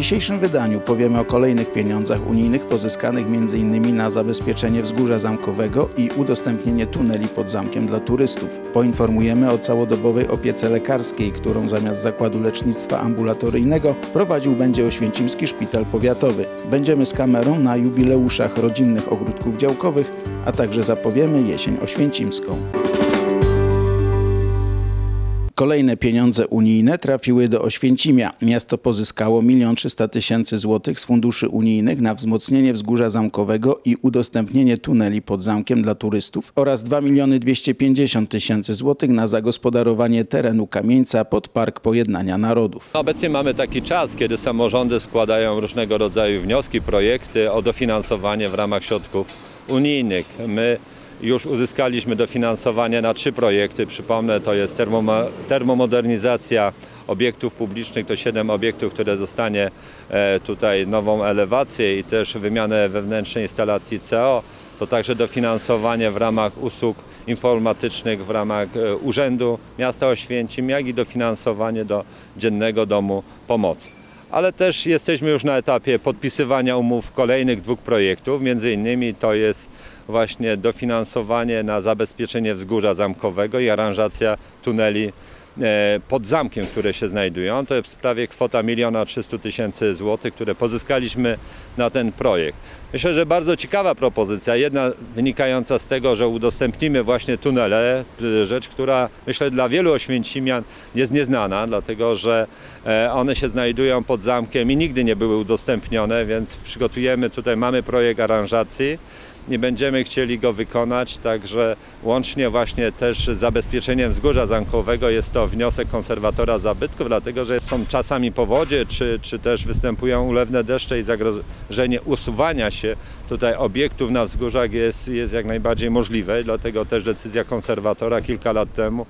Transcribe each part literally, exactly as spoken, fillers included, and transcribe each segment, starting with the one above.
dzisiejszym wydaniu powiemy o kolejnych pieniądzach unijnych pozyskanych między innymi na zabezpieczenie Wzgórza Zamkowego i udostępnienie tuneli pod zamkiem dla turystów. Poinformujemy o całodobowej opiece lekarskiej, którą zamiast Zakładu Lecznictwa Ambulatoryjnego prowadził będzie Oświęcimski Szpital Powiatowy. Będziemy z kamerą na jubileuszach rodzinnych ogródków działkowych, a także zapowiemy jesień oświęcimską. Kolejne pieniądze unijne trafiły do Oświęcimia. Miasto pozyskało milion trzysta tysięcy złotych z funduszy unijnych na wzmocnienie Wzgórza Zamkowego i udostępnienie tuneli pod zamkiem dla turystów oraz dwa miliony dwieście pięćdziesiąt tysięcy złotych na zagospodarowanie terenu Kamieńca pod Park Pojednania Narodów. Obecnie mamy taki czas, kiedy samorządy składają różnego rodzaju wnioski, projekty o dofinansowanie w ramach środków unijnych. My już uzyskaliśmy dofinansowanie na trzy projekty. Przypomnę, to jest termo, termomodernizacja obiektów publicznych, to siedem obiektów, które zostanie tutaj nową elewację i też wymianę wewnętrznej instalacji C O. To także dofinansowanie w ramach usług informatycznych w ramach Urzędu Miasta Oświęcim, jak i dofinansowanie do Dziennego Domu Pomocy. Ale też jesteśmy już na etapie podpisywania umów kolejnych dwóch projektów, między innymi to jest właśnie dofinansowanie na zabezpieczenie Wzgórza Zamkowego i aranżacja tuneli pod zamkiem, które się znajdują. To jest prawie kwota miliona trzysta tysięcy złotych, które pozyskaliśmy na ten projekt. Myślę, że bardzo ciekawa propozycja, jedna wynikająca z tego, że udostępnimy właśnie tunele, rzecz, która myślę dla wielu oświęcimian jest nieznana, dlatego że one się znajdują pod zamkiem i nigdy nie były udostępnione, więc przygotujemy tutaj, mamy projekt aranżacji i będziemy chcieli go wykonać, także łącznie właśnie też z zabezpieczeniem Wzgórza Zamkowego jest to wniosek konserwatora zabytków, dlatego że są czasami powodzie, czy, czy też występują ulewne deszcze i zagrożenie usuwania się tutaj obiektów na wzgórzach jest, jest jak najbardziej możliwe, dlatego też decyzja konserwatora kilka lat temu,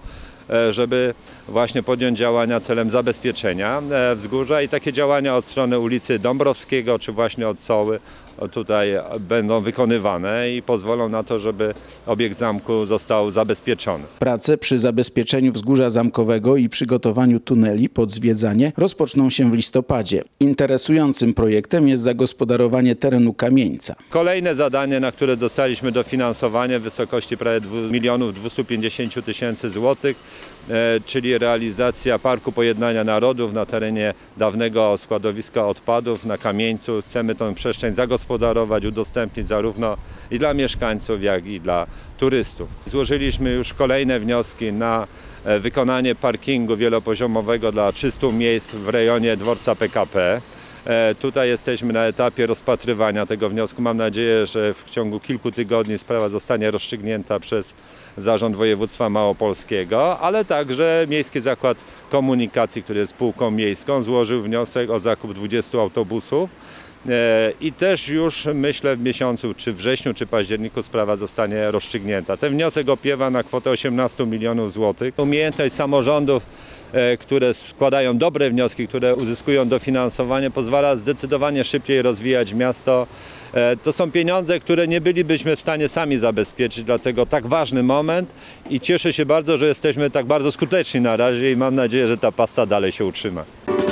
żeby właśnie podjąć działania celem zabezpieczenia wzgórza i takie działania od strony ulicy Dąbrowskiego czy właśnie od Soły tutaj będą wykonywane i pozwolą na to, żeby obiekt zamku został zabezpieczony. Prace przy zabezpieczeniu Wzgórza Zamkowego i przygotowaniu tuneli pod zwiedzanie rozpoczną się w listopadzie. Interesującym projektem jest zagospodarowanie terenu Kamieńca. Kolejne zadanie, na które dostaliśmy dofinansowanie w wysokości prawie dwa miliony dwieście pięćdziesiąt tysięcy złotych, czyli realizacja Parku Pojednania Narodów na terenie dawnego składowiska odpadów na Kamieńcu. Chcemy tę przestrzeń zagospodarować, udostępnić zarówno i dla mieszkańców, jak i dla turystów. Złożyliśmy już kolejne wnioski na wykonanie parkingu wielopoziomowego dla trzystu miejsc w rejonie dworca P K P. Tutaj jesteśmy na etapie rozpatrywania tego wniosku. Mam nadzieję, że w ciągu kilku tygodni sprawa zostanie rozstrzygnięta przez Zarząd Województwa Małopolskiego, ale także Miejski Zakład Komunikacji, który jest spółką miejską, złożył wniosek o zakup dwudziestu autobusów. I też już myślę w miesiącu, czy wrześniu, czy październiku sprawa zostanie rozstrzygnięta. Ten wniosek opiewa na kwotę osiemnastu milionów złotych. Umiejętność samorządów, które składają dobre wnioski, które uzyskują dofinansowanie, pozwala zdecydowanie szybciej rozwijać miasto. To są pieniądze, które nie bylibyśmy w stanie sami zabezpieczyć, dlatego tak ważny moment i cieszę się bardzo, że jesteśmy tak bardzo skuteczni na razie i mam nadzieję, że ta pasta dalej się utrzyma.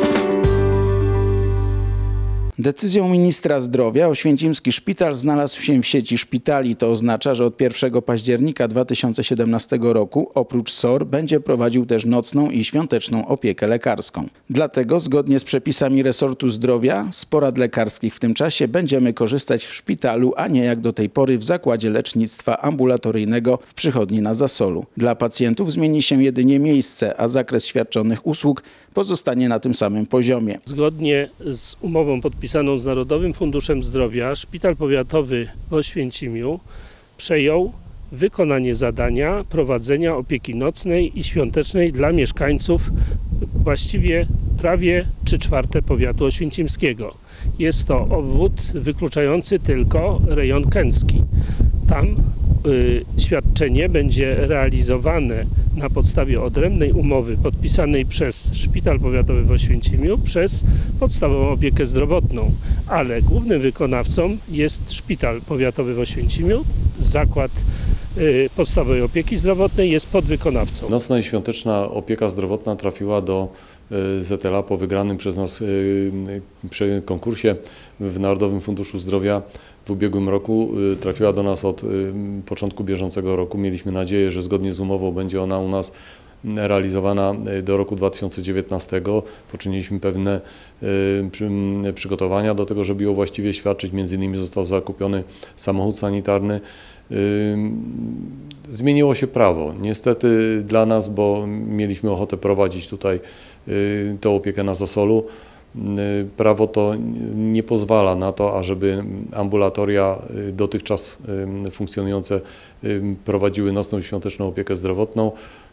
Decyzją ministra zdrowia Oświęcimski Szpital znalazł się w sieci szpitali. To oznacza, że od pierwszego października dwa tysiące siedemnastego roku oprócz S O R będzie prowadził też nocną i świąteczną opiekę lekarską. Dlatego zgodnie z przepisami resortu zdrowia z porad lekarskich w tym czasie będziemy korzystać w szpitalu, a nie jak do tej pory w Zakładzie Lecznictwa Ambulatoryjnego w przychodni na Zasolu. Dla pacjentów zmieni się jedynie miejsce, a zakres świadczonych usług pozostanie na tym samym poziomie. Zgodnie z umową podpisaną z Narodowym Funduszem Zdrowia Szpital Powiatowy w Oświęcimiu przejął wykonanie zadania prowadzenia opieki nocnej i świątecznej dla mieszkańców właściwie prawie trzy czwarte powiatu oświęcimskiego. Jest to obwód wykluczający tylko rejon kęcki. Tam y, świadczenie będzie realizowane na podstawie odrębnej umowy podpisanej przez Szpital Powiatowy w Oświęcimiu przez podstawową opiekę zdrowotną, ale głównym wykonawcą jest Szpital Powiatowy w Oświęcimiu, Zakład podstawowej opieki zdrowotnej, jest podwykonawcą. Nocna i świąteczna opieka zdrowotna trafiła do Z L A po wygranym przez nas przy konkursie w Narodowym Funduszu Zdrowia w ubiegłym roku. Trafiła do nas od początku bieżącego roku. Mieliśmy nadzieję, że zgodnie z umową będzie ona u nas realizowana do roku dwa tysiące dziewiętnastego. Poczyniliśmy pewne przygotowania do tego, żeby ją właściwie świadczyć. Między innymi został zakupiony samochód sanitarny. Zmieniło się prawo. Niestety dla nas, bo mieliśmy ochotę prowadzić tutaj tę opiekę na Zasolu. Prawo to nie pozwala na to, ażeby ambulatoria dotychczas funkcjonujące prowadziły nocną i świąteczną opiekę zdrowotną.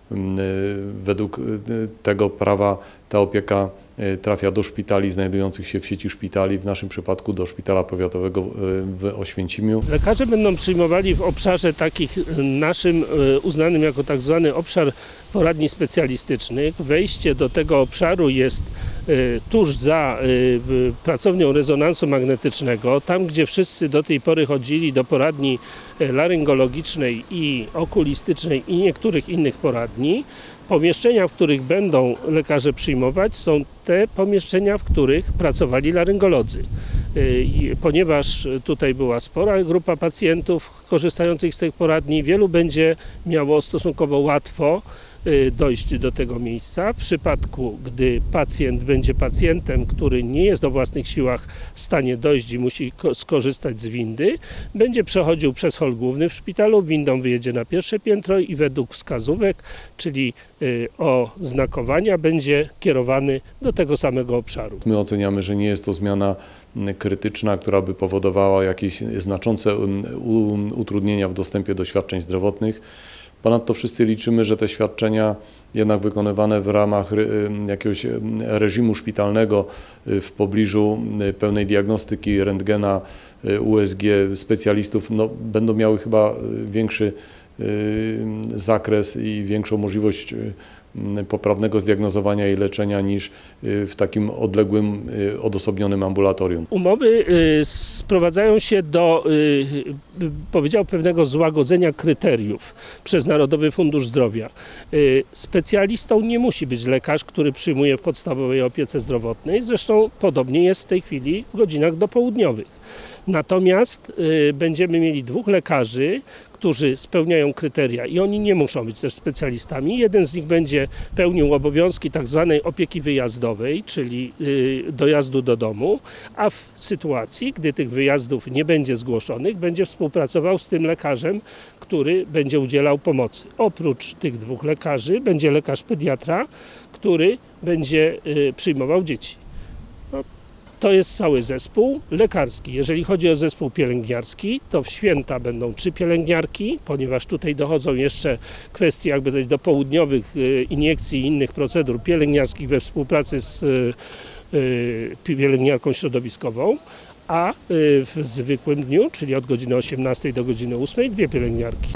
Według tego prawa ta opieka trafia do szpitali znajdujących się w sieci szpitali, w naszym przypadku do szpitala powiatowego w Oświęcimiu. Lekarze będą przyjmowali w obszarze takich naszym uznanym jako tak zwany obszar poradni specjalistycznych. Wejście do tego obszaru jest tuż za pracownią rezonansu magnetycznego, tam gdzie wszyscy do tej pory chodzili do poradni laryngologicznej i okulistycznej i niektórych innych poradni. Pomieszczenia, w których będą lekarze przyjmować, są te pomieszczenia, w których pracowali laryngolodzy. Ponieważ tutaj była spora grupa pacjentów korzystających z tych poradni, wielu będzie miało stosunkowo łatwo dojść do tego miejsca. W przypadku, gdy pacjent będzie pacjentem, który nie jest o własnych siłach w stanie dojść i musi skorzystać z windy, będzie przechodził przez hol główny w szpitalu, windą wyjedzie na pierwsze piętro i według wskazówek, czyli oznakowania, będzie kierowany do tego samego obszaru. My oceniamy, że nie jest to zmiana krytyczna, która by powodowała jakieś znaczące utrudnienia w dostępie do świadczeń zdrowotnych. Ponadto wszyscy liczymy, że te świadczenia jednak wykonywane w ramach jakiegoś reżimu szpitalnego w pobliżu pełnej diagnostyki, rentgena, U S G, specjalistów, no, będą miały chyba większy zakres i większą możliwość poprawnego zdiagnozowania i leczenia niż w takim odległym, odosobnionym ambulatorium. Umowy sprowadzają się do, powiedziałbym, pewnego złagodzenia kryteriów przez Narodowy Fundusz Zdrowia. Specjalistą nie musi być lekarz, który przyjmuje w podstawowej opiece zdrowotnej, zresztą podobnie jest w tej chwili w godzinach dopołudniowych. Natomiast y, będziemy mieli dwóch lekarzy, którzy spełniają kryteria i oni nie muszą być też specjalistami. Jeden z nich będzie pełnił obowiązki tak zwanej opieki wyjazdowej, czyli y, dojazdu do domu, a w sytuacji, gdy tych wyjazdów nie będzie zgłoszonych, będzie współpracował z tym lekarzem, który będzie udzielał pomocy. Oprócz tych dwóch lekarzy będzie lekarz pediatra, który będzie y, przyjmował dzieci. No, to jest cały zespół lekarski. Jeżeli chodzi o zespół pielęgniarski, to w święta będą trzy pielęgniarki, ponieważ tutaj dochodzą jeszcze kwestie jakby dojść do południowych iniekcji i innych procedur pielęgniarskich we współpracy z pielęgniarką środowiskową, a w zwykłym dniu, czyli od godziny osiemnastej do godziny ósmej, dwie pielęgniarki.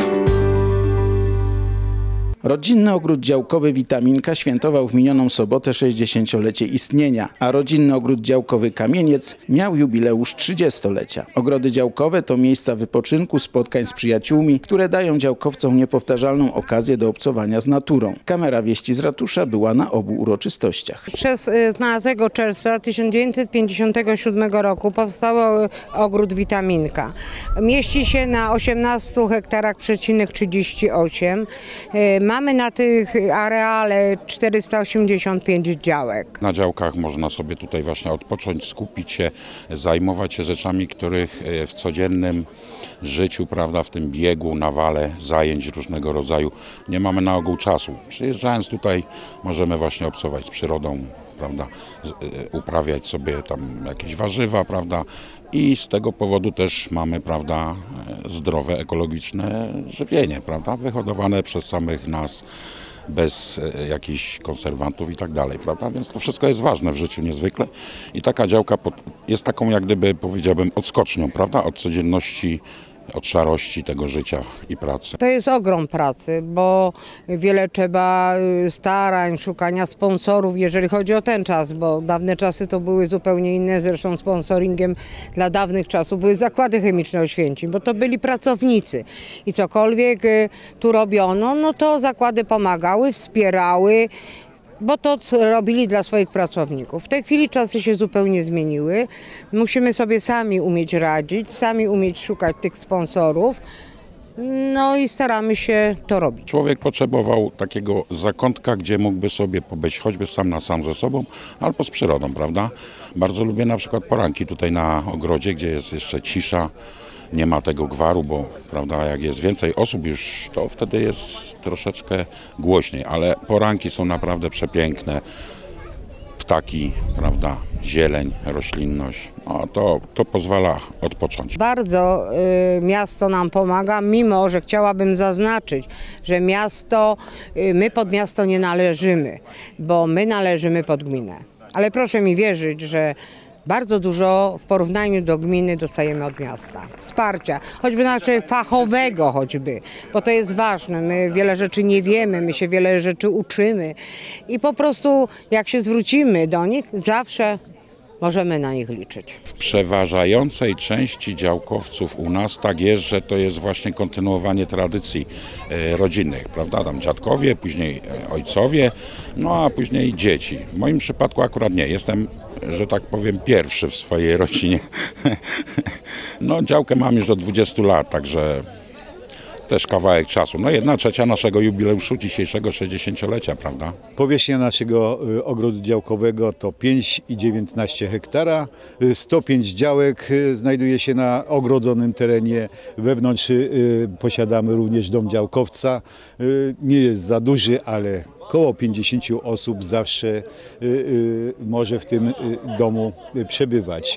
Rodzinny ogród działkowy Witaminka świętował w minioną sobotę sześćdziesięciolecie istnienia, a rodzinny ogród działkowy Kamieniec miał jubileusz trzydziestolecia. Ogrody działkowe to miejsca wypoczynku, spotkań z przyjaciółmi, które dają działkowcom niepowtarzalną okazję do obcowania z naturą. Kamera Wieści z Ratusza była na obu uroczystościach. szesnastego czerwca tysiąc dziewięćset pięćdziesiątego siódmego roku powstał ogród Witaminka. Mieści się na osiemnastu hektarach przecinek trzydzieści osiem. Mamy na tych areale czterysta osiemdziesiąt pięć działek. Na działkach można sobie tutaj właśnie odpocząć, skupić się, zajmować się rzeczami, których w codziennym życiu, prawda, w tym biegu, nawale zajęć różnego rodzaju nie mamy na ogół czasu. Przyjeżdżając tutaj możemy właśnie obcować z przyrodą, prawda, uprawiać sobie tam jakieś warzywa, prawda, i z tego powodu też mamy, prawda, zdrowe, ekologiczne żywienie, prawda, wyhodowane przez samych nas, bez jakichś konserwantów i tak dalej, prawda, więc to wszystko jest ważne w życiu niezwykle i taka działka jest taką, jak gdyby, powiedziałbym, odskocznią, prawda, od codzienności od szarości tego życia i pracy. To jest ogrom pracy, bo wiele trzeba starań, szukania sponsorów, jeżeli chodzi o ten czas, bo dawne czasy to były zupełnie inne, zresztą sponsoringiem dla dawnych czasów były zakłady chemiczne Oświęcim, bo to byli pracownicy i cokolwiek tu robiono, no to zakłady pomagały, wspierały, bo to robili dla swoich pracowników. W tej chwili czasy się zupełnie zmieniły. Musimy sobie sami umieć radzić, sami umieć szukać tych sponsorów. No i staramy się to robić. Człowiek potrzebował takiego zakątka, gdzie mógłby sobie pobyć choćby sam na sam ze sobą albo z przyrodą, prawda? Bardzo lubię na przykład poranki tutaj na ogrodzie, gdzie jest jeszcze cisza. Nie ma tego gwaru, bo prawda, jak jest więcej osób już, to wtedy jest troszeczkę głośniej, ale poranki są naprawdę przepiękne. Ptaki, prawda, zieleń, roślinność, no to, to pozwala odpocząć. Bardzo y, miasto nam pomaga, mimo że chciałabym zaznaczyć, że miasto, y, my pod miasto nie należymy, bo my należymy pod gminę. Ale proszę mi wierzyć, że bardzo dużo w porównaniu do gminy dostajemy od miasta. Wsparcia, choćby znaczy fachowego choćby, bo to jest ważne. My wiele rzeczy nie wiemy, my się wiele rzeczy uczymy i po prostu jak się zwrócimy do nich, zawsze możemy na nich liczyć. W przeważającej części działkowców u nas tak jest, że to jest właśnie kontynuowanie tradycji e, rodzinnych, prawda? Tam dziadkowie, później ojcowie, no a później dzieci. W moim przypadku akurat nie. Jestem, że tak powiem, pierwszy w swojej rodzinie. No działkę mam już od dwudziestu lat, także też kawałek czasu. No jedna trzecia naszego jubileuszu dzisiejszego sześćdziesięciolecia, prawda? Powierzchnia naszego ogrodu działkowego to pięć i dziewiętnaście hektara. sto pięć działek znajduje się na ogrodzonym terenie. Wewnątrz posiadamy również dom działkowca. Nie jest za duży, ale około pięćdziesięciu osób zawsze może w tym domu przebywać.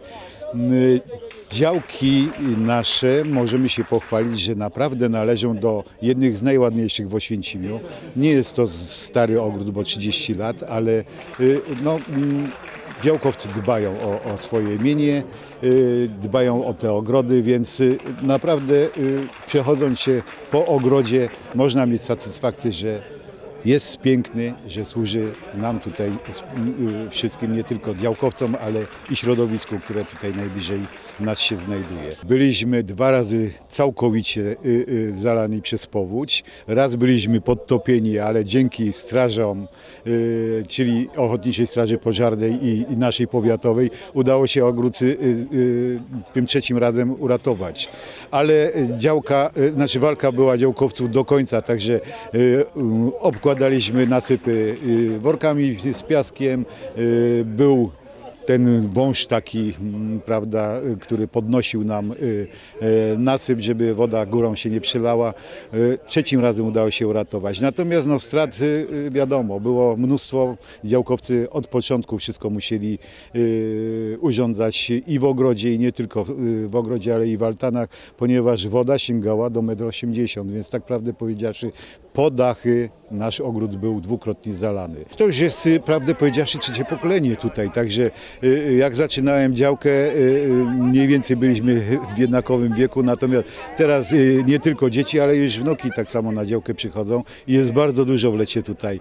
Działki nasze możemy się pochwalić, że naprawdę należą do jednych z najładniejszych w Oświęcimiu. Nie jest to stary ogród, bo trzydzieści lat, ale no, działkowcy dbają o, o swoje mienie, dbają o te ogrody, więc naprawdę przechodząc się po ogrodzie można mieć satysfakcję, że jest piękny, że służy nam tutaj wszystkim, nie tylko działkowcom, ale i środowisku, które tutaj najbliżej nas się znajduje. Byliśmy dwa razy całkowicie zalani przez powódź. Raz byliśmy podtopieni, ale dzięki strażom, czyli Ochotniczej Straży Pożarnej i, i naszej powiatowej, udało się ogród tym trzecim razem uratować. Ale działka, znaczy walka była działkowców do końca, także obkład Daliśmy nasypy workami z piaskiem, był ten wąż taki, prawda, który podnosił nam nasyp, żeby woda górą się nie przelała. Trzecim razem udało się uratować. Natomiast no, strat wiadomo, było mnóstwo. Działkowcy od początku wszystko musieli urządzać i w ogrodzie, i nie tylko w ogrodzie, ale i w altanach, ponieważ woda sięgała do metra osiemdziesiąt, więc tak prawdę powiedziawszy, po dachy nasz ogród był dwukrotnie zalany. To już jest, prawdę powiedziawszy, trzecie pokolenie tutaj, także jak zaczynałem działkę, mniej więcej byliśmy w jednakowym wieku, natomiast teraz nie tylko dzieci, ale już wnuki tak samo na działkę przychodzą i jest bardzo dużo w lecie tutaj.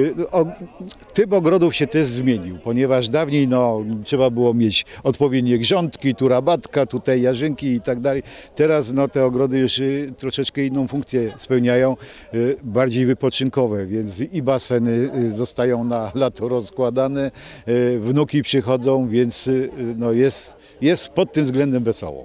Typ ogrodów się też zmienił, ponieważ dawniej no, trzeba było mieć odpowiednie grządki, tu rabatka, tutaj jarzynki i tak dalej. Teraz no, te ogrody już troszeczkę inną funkcję spełniają, bardziej wypoczynkowe, więc i baseny zostają na lato rozkładane, wnuki przychodzą, więc no jest, jest pod tym względem wesoło.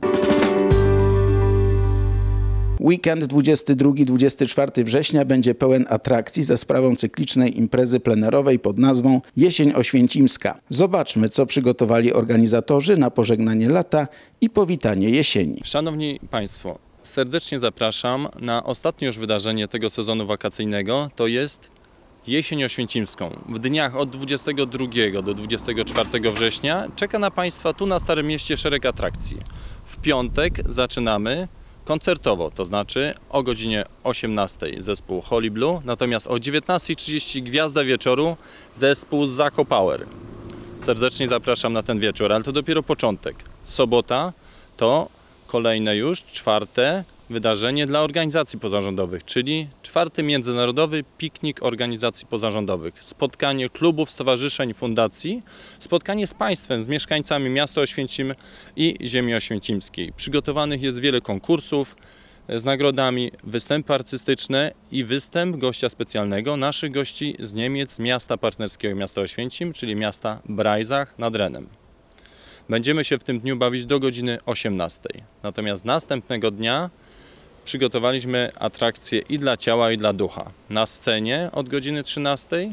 Weekend dwudziestego drugiego do dwudziestego czwartego września będzie pełen atrakcji za sprawą cyklicznej imprezy plenerowej pod nazwą Jesień Oświęcimska. Zobaczmy, co przygotowali organizatorzy na pożegnanie lata i powitanie jesieni. Szanowni Państwo, serdecznie zapraszam na ostatnie już wydarzenie tego sezonu wakacyjnego, to jest Jesień Oświęcimską. W dniach od dwudziestego drugiego do dwudziestego czwartego września czeka na Państwa tu na Starym Mieście szereg atrakcji. W piątek zaczynamy koncertowo, to znaczy o godzinie osiemnastej zespół Holy Blue, natomiast o dziewiętnastej trzydzieści Gwiazda Wieczoru zespół Zako Power. Serdecznie zapraszam na ten wieczór, ale to dopiero początek. Sobota to kolejne już, czwarte wydarzenie dla organizacji pozarządowych, czyli czwarty Międzynarodowy Piknik Organizacji Pozarządowych. Spotkanie klubów, stowarzyszeń, fundacji, spotkanie z państwem, z mieszkańcami miasta Oświęcim i ziemi oświęcimskiej. Przygotowanych jest wiele konkursów z nagrodami, występy artystyczne i występ gościa specjalnego, naszych gości z Niemiec, z miasta partnerskiego miasta Oświęcim, czyli miasta Breisach nad Renem. Będziemy się w tym dniu bawić do godziny osiemnastej. Natomiast następnego dnia przygotowaliśmy atrakcje i dla ciała, i dla ducha. Na scenie od godziny trzynastej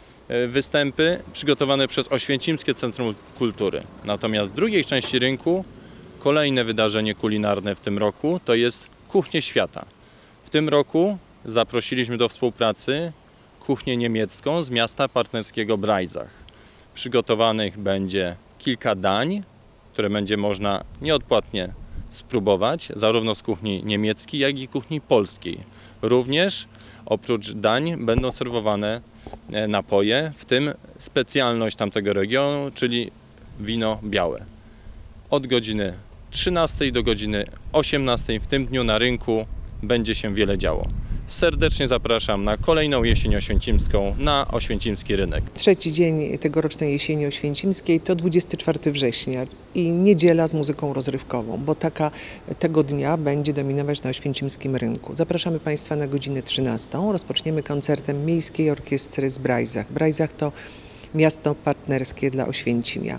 występy przygotowane przez Oświęcimskie Centrum Kultury. Natomiast w drugiej części rynku kolejne wydarzenie kulinarne w tym roku to jest Kuchnię Świata. W tym roku zaprosiliśmy do współpracy kuchnię niemiecką z miasta partnerskiego Breisach. Przygotowanych będzie kilka dań, które będzie można nieodpłatnie spróbować, zarówno z kuchni niemieckiej, jak i kuchni polskiej. Również oprócz dań będą serwowane napoje, w tym specjalność tamtego regionu, czyli wino białe. Od godziny trzynastej do godziny osiemnastej w tym dniu na rynku będzie się wiele działo. Serdecznie zapraszam na kolejną jesień oświęcimską na Oświęcimski Rynek. Trzeci dzień tegorocznej jesieni oświęcimskiej to dwudziestego czwartego września i niedziela z muzyką rozrywkową, bo taka tego dnia będzie dominować na Oświęcimskim Rynku. Zapraszamy Państwa na godzinę trzynastą. Rozpoczniemy koncertem Miejskiej Orkiestry z Breisach. Breisach to miasto partnerskie dla Oświęcimia.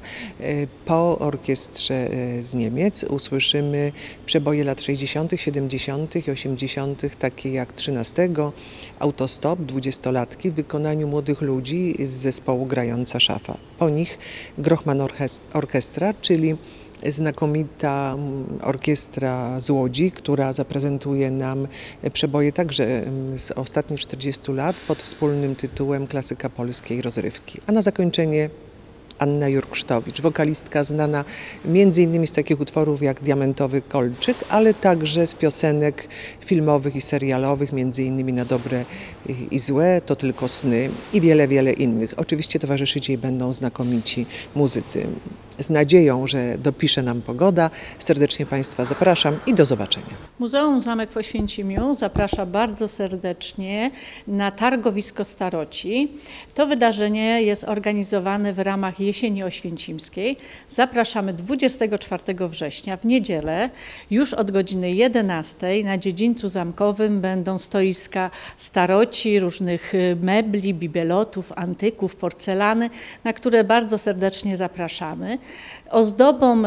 Po orkiestrze z Niemiec usłyszymy przeboje lat sześćdziesiątych, siedemdziesiątych i osiemdziesiątych, takie jak trzynastego, Autostop, dwudziestolatki w wykonaniu młodych ludzi z zespołu Grająca Szafa. Po nich Grochman Orchestra, czyli znakomita orkiestra z Łodzi, która zaprezentuje nam przeboje także z ostatnich czterdziestu lat pod wspólnym tytułem Klasyka polskiej rozrywki. A na zakończenie Anna Jurksztowicz, wokalistka znana między innymi z takich utworów jak Diamentowy Kolczyk, ale także z piosenek filmowych i serialowych, między innymi Na dobre i złe, To tylko sny i wiele, wiele innych. Oczywiście towarzyszyć jej będą znakomici muzycy. Z nadzieją, że dopisze nam pogoda, serdecznie Państwa zapraszam i do zobaczenia. Muzeum Zamek w Oświęcimiu zaprasza bardzo serdecznie na targowisko staroci. To wydarzenie jest organizowane w ramach Jesieni Oświęcimskiej. Zapraszamy dwudziestego czwartego września w niedzielę. Już od godziny jedenastej na dziedzińcu zamkowym będą stoiska staroci, różnych mebli, bibelotów, antyków, porcelany, na które bardzo serdecznie zapraszamy. Ozdobą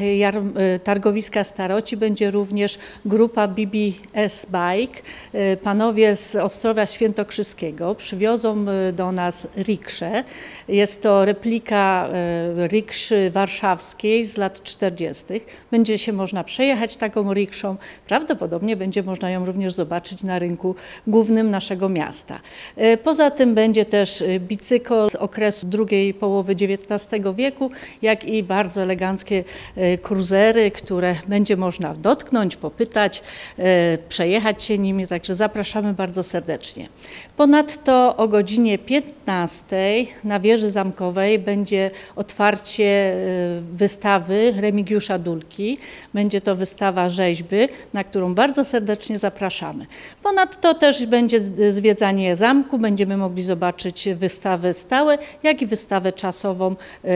targowiska staroci będzie również grupa B B S Bike. Panowie z Ostrowia Świętokrzyskiego przywiozą do nas rikszę. Jest to replika rikszy warszawskiej z lat czterdziestych. Będzie się można przejechać taką rikszą. Prawdopodobnie będzie można ją również zobaczyć na rynku głównym naszego miasta. Poza tym będzie też bicykl z okresu drugiej połowy dziewiętnastego wieku, jak i bardzo eleganckie cruisery, które będzie można dotknąć, popytać, przejechać się nimi, także zapraszamy bardzo serdecznie. Ponadto o godzinie piętnastej na wieży zamkowej będzie otwarcie wystawy Remigiusza Dulki. Będzie to wystawa rzeźby, na którą bardzo serdecznie zapraszamy. Ponadto też będzie zwiedzanie zamku, będziemy mogli zobaczyć wystawy stałe, jak i wystawę czasową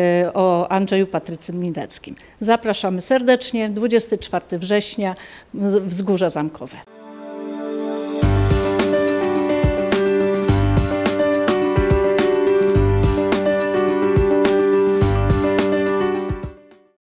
o Andrzeju Patrycym Mineckim. Zapraszamy serdecznie, dwudziestego czwartego września, Wzgórza Zamkowe.